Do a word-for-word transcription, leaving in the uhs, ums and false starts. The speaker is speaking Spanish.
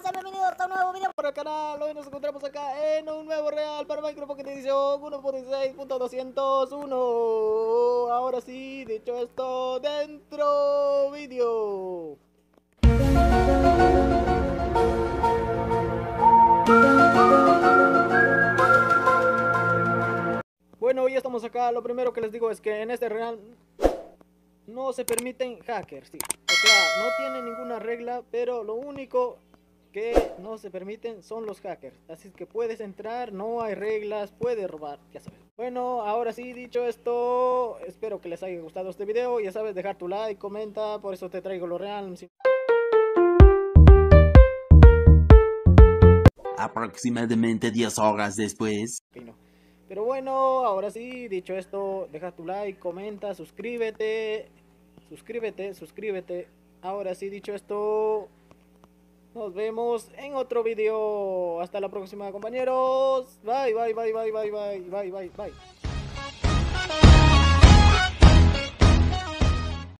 sean bienvenidos a un nuevo video para el canal. Hoy nos encontramos acá en un nuevo Real para Minecraft Pocket Edition uno punto dieciséis punto doscientos uno. Ahora sí, dicho esto, dentro vídeo. Bueno, ya estamos acá. Lo primero que les digo es que en este Real no se permiten hackers, sí. O sea, no tiene ninguna regla, pero lo único que no se permiten son los hackers. Así que puedes entrar, no hay reglas, puedes robar, ya sabes. Bueno, ahora sí, dicho esto, espero que les haya gustado este video. Ya sabes, dejar tu like, comenta, por eso te traigo lo real. Aproximadamente diez horas después. Okay, no. Pero bueno, ahora sí, dicho esto, deja tu like, comenta, suscríbete, suscríbete, suscríbete. Ahora sí, dicho esto, nos vemos en otro video. Hasta la próxima, compañeros. Bye, bye, bye, bye, bye, bye, bye, bye, bye.